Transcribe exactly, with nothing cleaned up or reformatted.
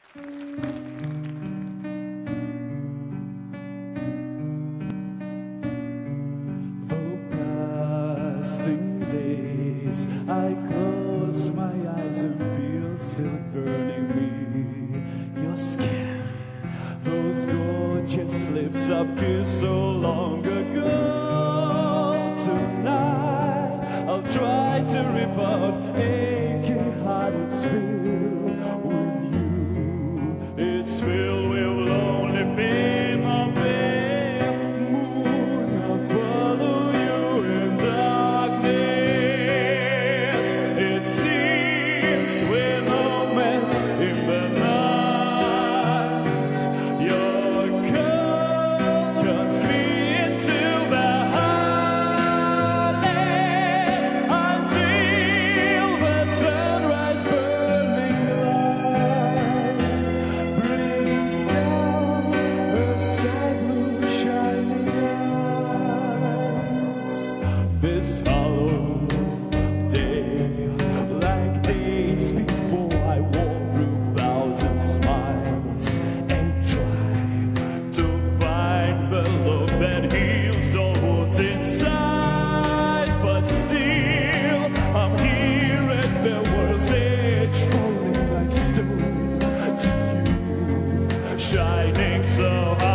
Oh, passing days, I close my eyes and feel silk burning me. Your skin, those gorgeous lips I've kissed so long ago. Tonight, I'll try to rip out aching hearts filled with you. It's filled with lonely pain, my pale moon. I'll follow you in darkness. It seems we're moments in the night. Your call turns me into the highland until the sunrise burning light brings down her sky blue shining eyes. This hollow day, like days before, I walk through thousand smiles and try to find the love that heals all wounds inside. But still, I'm here at the world's edge, falling like stone to you, shining so high.